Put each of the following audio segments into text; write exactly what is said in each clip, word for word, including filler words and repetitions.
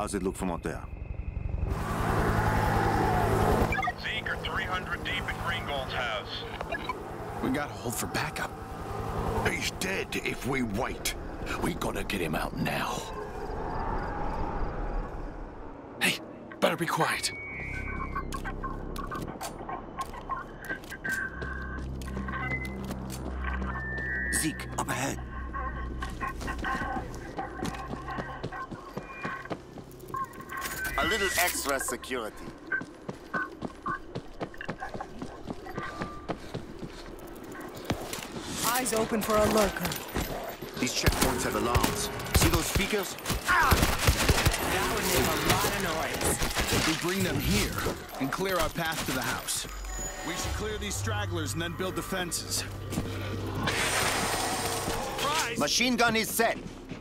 How's it look from out there? Zeke are three hundred deep at Greengold's house. We gotta hold for backup. He's dead if we wait. We gotta get him out now. Hey, better be quiet. Zeke, up ahead. A little extra security. Eyes open for a lurker. These checkpoints have alarms. See those speakers? That would make a lot of noise. If we bring them here and clear our path to the house, we should clear these stragglers and then build defenses. Price! Machine gun is set.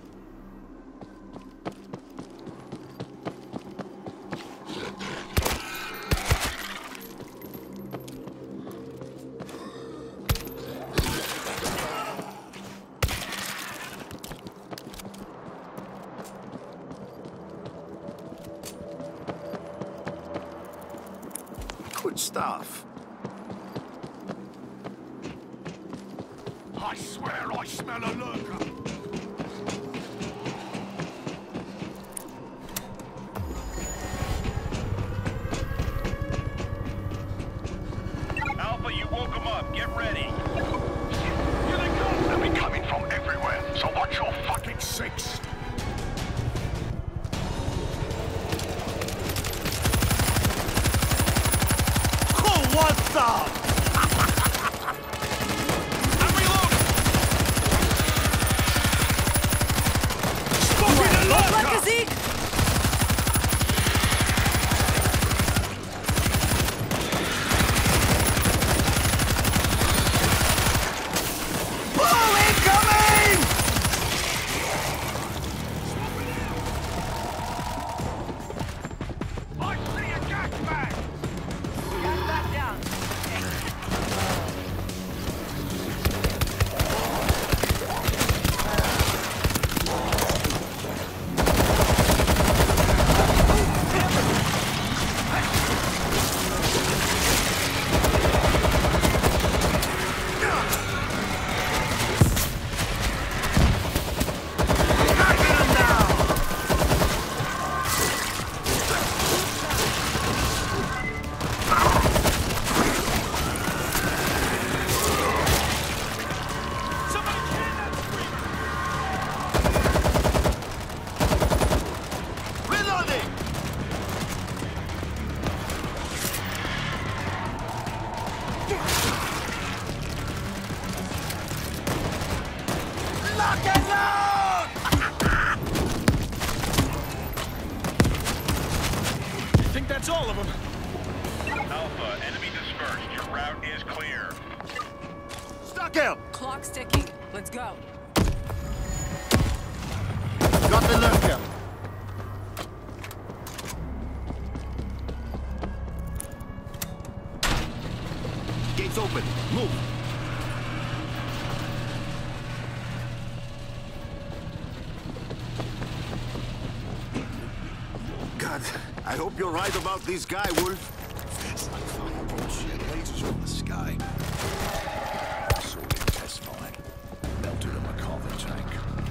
Good stuff. I swear I smell a lurker. Alpha, you woke them up. Get ready. Here they come. They'll be coming from everywhere, so watch your fucking six. What's up? I'm reloading. Spotted a Look lurker. like a Zeke! Boom incoming! I see a gas bag. Gas back down. Reloading! Lock and load! I think that's all of them. Alpha, enemy dispersed. Your route is clear. Stuck him! Clock's ticking. Let's go. Got the lurker. Gates open. Move. God, I hope you're right about this guy, Wolf. It's like fucking bullshit. Lasers from the sky. Soviet test fire. Melted in my carving tank.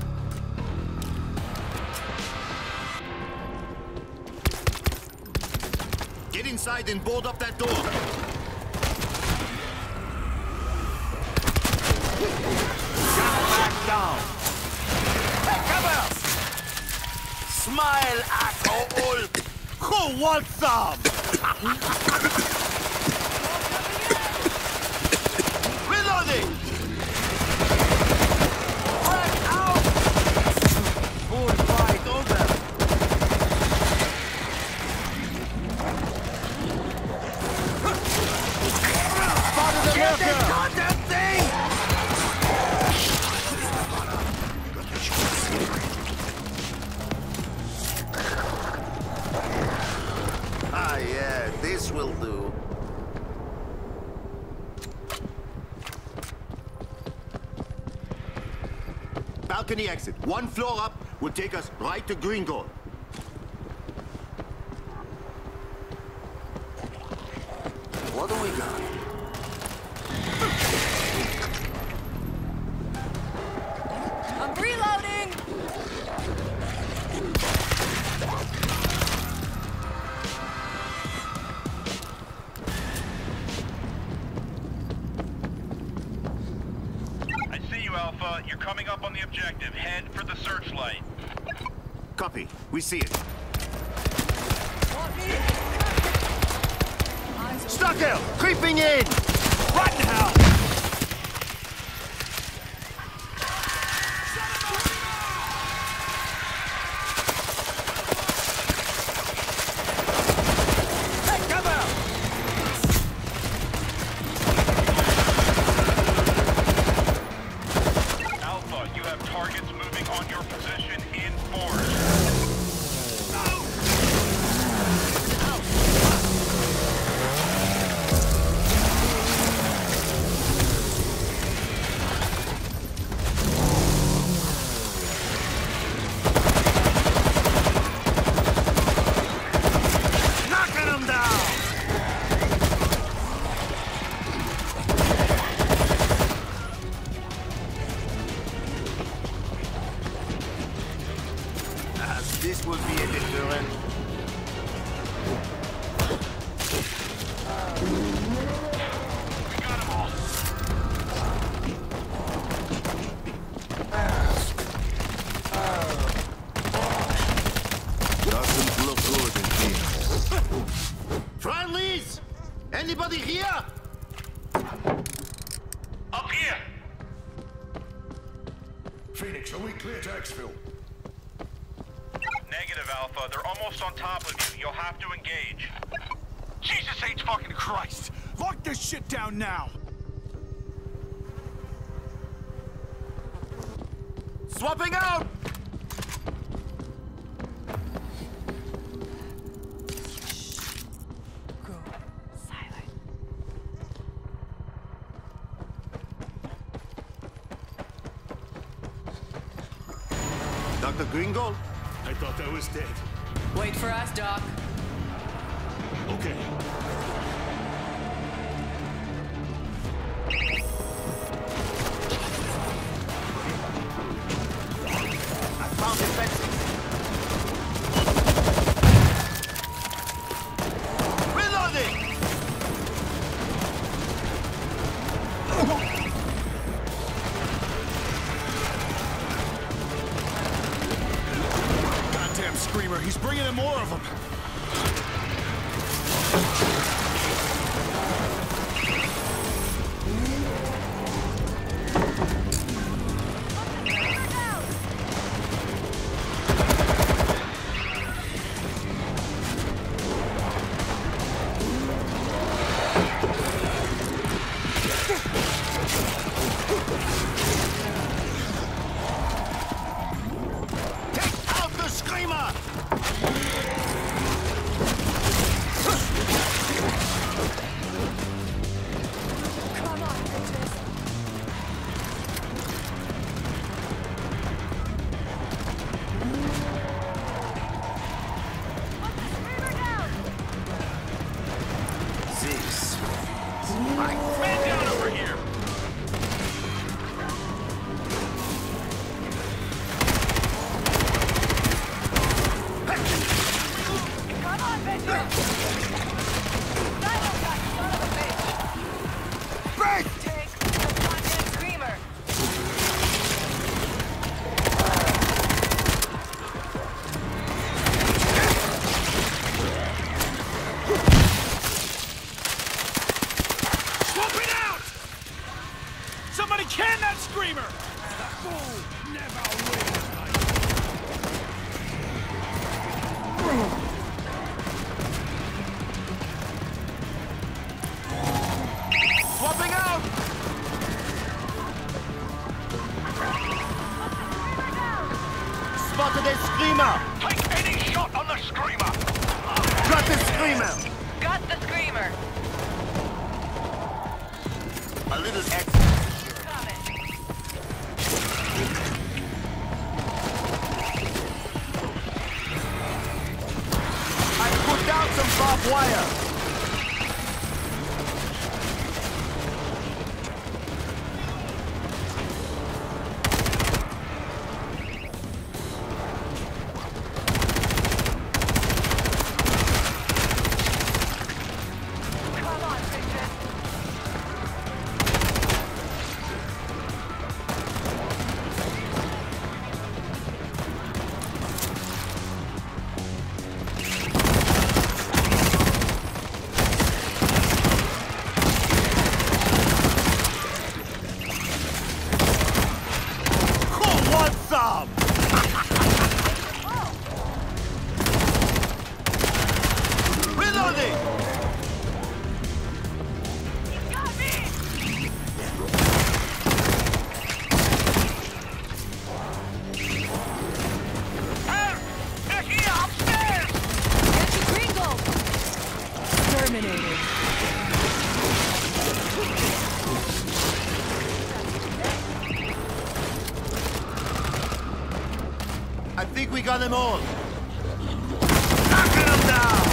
Get inside and board up that door. Back down. Hey, come here! Smile, asshole! Who wants some? Reloading! Frag out! Full fight over. Spotted the lurker! Goddamn thing! Ah, yeah, this will do. Balcony exit. One floor up will take us right to Greengold. gun. I'm reloading! I see you, Alpha. You're coming up on the objective. Head for the searchlight. Copy. We see it. Want me? Eyes open. Stucker! Creeping in! Right now! Hey, come out! Alpha, you have targets moving on your position in force. Knocking them down! Ah, this will be a deterrent. We got them all. Doesn't look good in here. Friendlies! Anybody here? Up here! Phoenix, are we clear to exfil? Negative, Alpha. They're almost on top of you. You'll have to engage. Jesus H fucking Christ! Lock this shit down now! Swapping out! Go. Silent. Doctor Gringo? I thought I was dead. Wait for us, Doc. Okay. I found defenses. Reloading! Goddamn Screamer, he's bringing in more of them! Take out the Screamer! Come on, bitches. Put the screamer down! Six. Man down over here! Come on, bitches! Silent guy, son of a bitch! Break! Take the goddamn screamer! Swap it out! Somebody can that Screamer! Swapping out! Spotted a Screamer! Take any shot on the Screamer! Got the Screamer! Got the screamer! A little extra. Coming! I put down some barbed wire. I think we got them all. Knocking them down!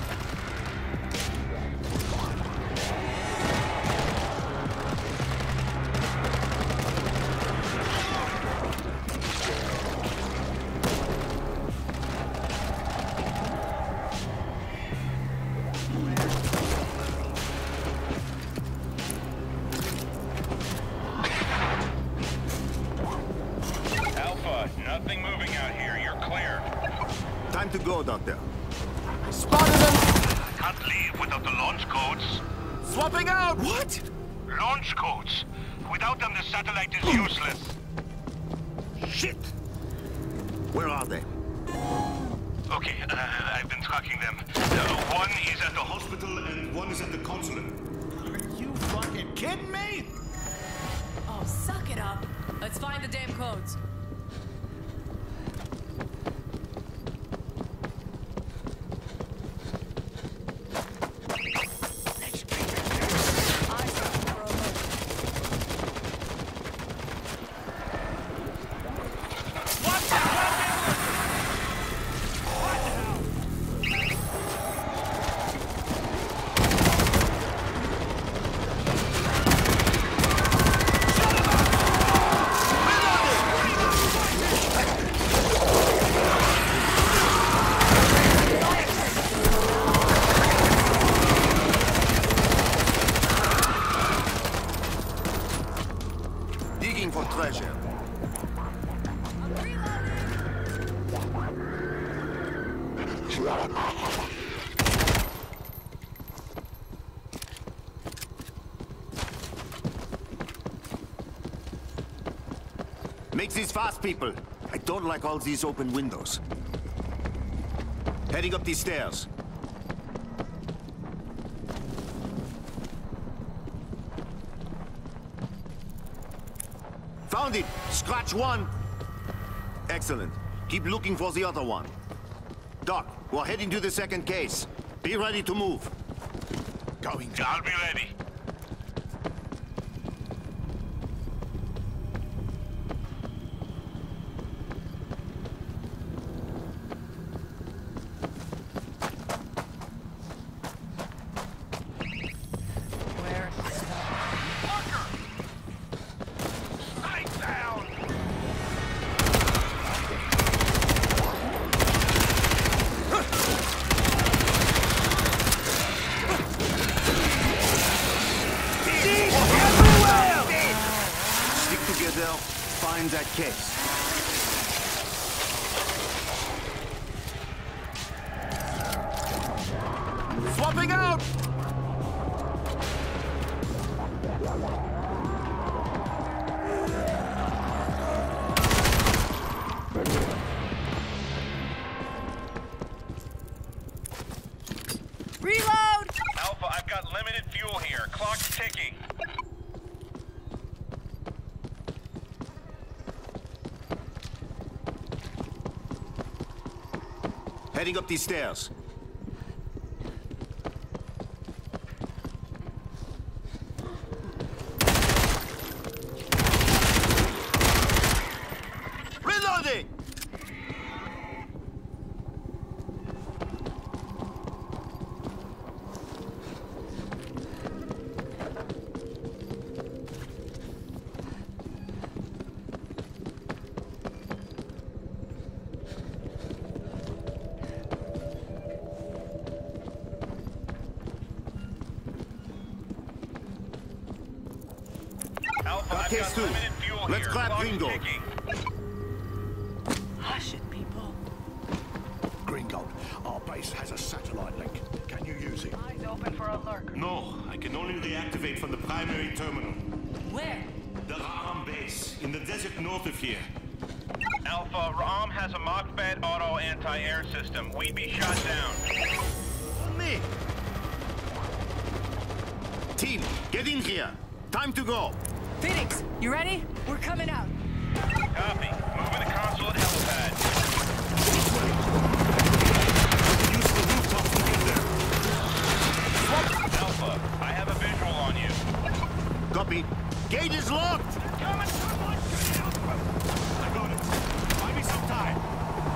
Nothing moving out here. You're clear. Time to go, Doctor. Spotted them! Can't leave without the launch codes. Swapping out! What? Launch codes. Without them, the satellite is useless. Shit! Where are they? Okay, uh, I've been tracking them. Uh, one is at the hospital and one is at the consulate. Are you fucking kidding me? Oh, suck it up. Let's find the damn codes. For treasure. Make this fast, people. I don't like all these open windows. Heading up these stairs. Found it! Scratch one! Excellent. Keep looking for the other one. Doc, we're heading to the second case. Be ready to move. Going. I'll be ready. Where is that? Sight down! Stick together, find that case. Swapping out! Reload! Alpha, I've got limited fuel here. Clock's ticking. Heading up these stairs. Reloading! Alpha, I've Case got two. limited fuel Let's here. clap Clock's Gringo. ticking. Hush it, people. Gringo, our base has a satellite link. Can you use it? Eyes open for a lurk. No, I can only reactivate from the primary terminal. Where? The Ra'am base, in the desert north of here. Alpha, Ra'am has a Mach-Fed auto anti-air system. We'd be shot down. Me! Team, get in here. Time to go. Phoenix, you ready? We're coming out. Copy. Moving the consulate helipad. Use the rooftops to get there. Alpha, I have a visual on you. Copy. Gate is locked! I got it. Buy me some time.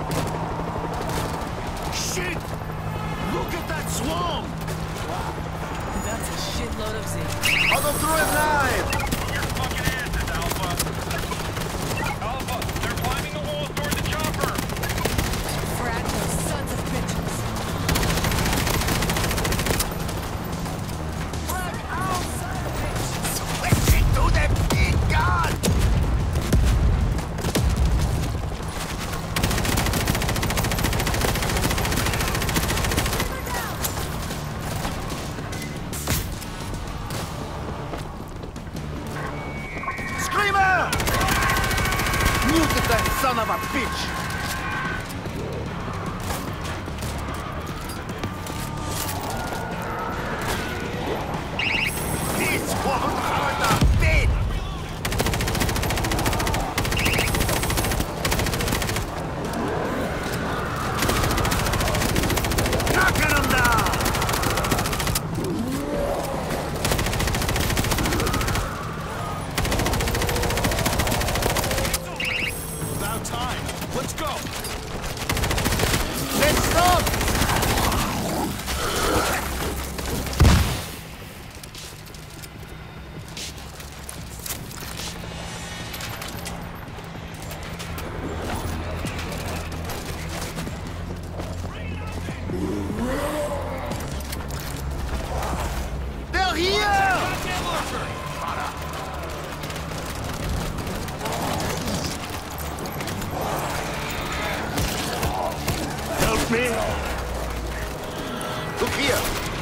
go! Let's stop! They're here! Help me! Look here!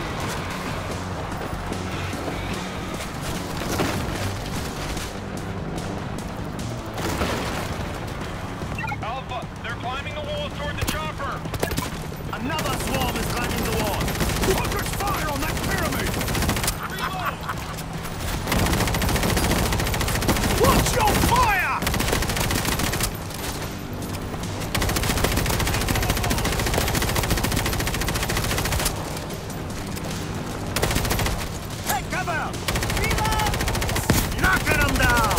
Alpha, they're climbing the walls toward the chopper. Another swarm is climbing the wall! Focus fire on that pyramid! Watch your fire! Take cover! Knocking them down!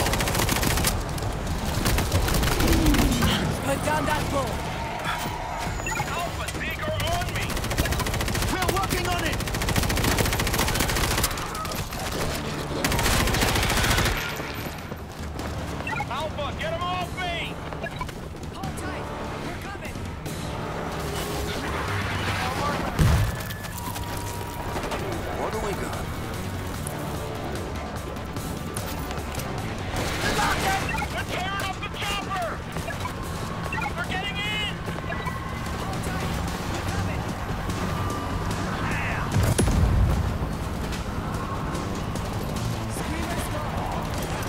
Put down that bull. Alpha, Zeke are on me. We're working on it! Alpha, get him off me! Hold tight. We're coming. What do we got? They're tearing up the chopper! They're getting in! Hold tight. We're coming. Screamer's gone.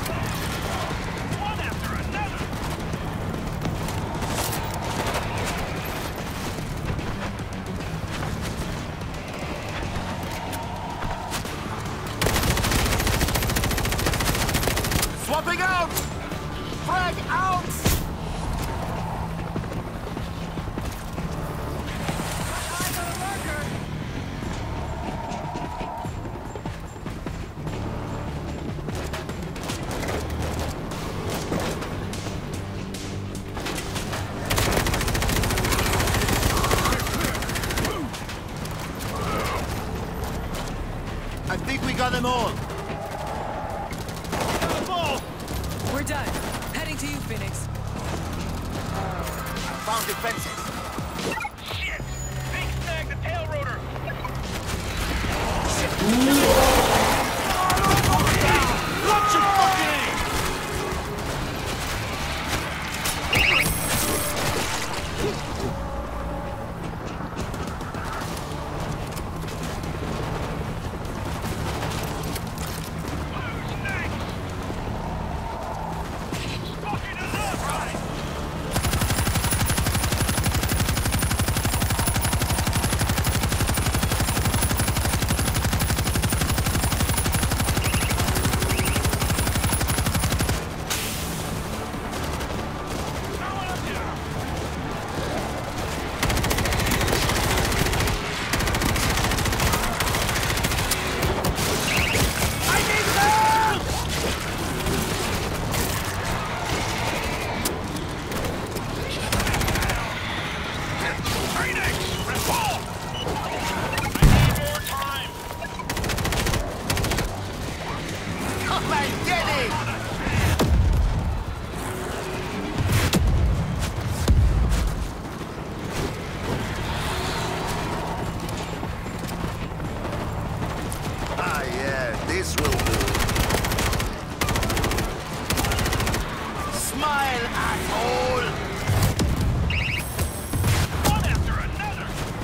One after another! Swapping out! Frag out! Eyes on a marker. I think we got them all! We're done. Heading to you, Phoenix. Found defenses! Shit! Zeke snagged the tail rotor! Watch your fucking aim! This will do. Smile, asshole! One after another!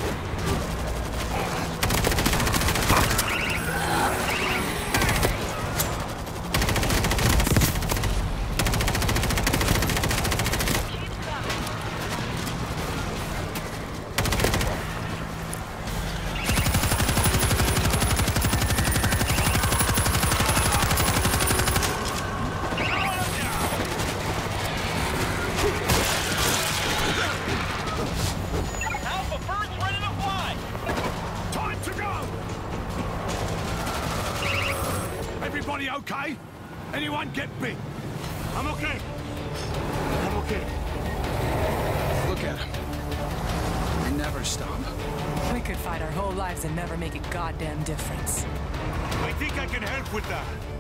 Alpha, bird's ready to fly! Time to go! Everybody okay? Anyone get bit? I'm okay. I'm okay. at them. They never stop. We could fight our whole lives and never make a goddamn difference. I think I can help with that.